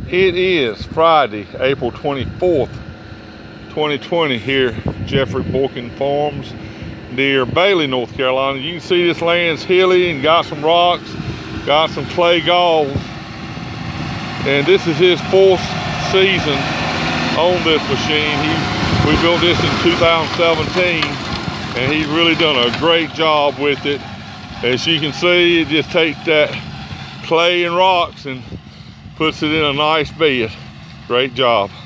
It is Friday, April 24th, 2020 here at Jeffrey Boykin Farms near Bailey, North Carolina. You can see this land's hilly and got some rocks, got some clay galls. And this is his fourth season on this machine. We built this in 2017 and he's really done a great job with it. As you can see, it just takes that clay and rocks and puts it in a nice bed. Great job.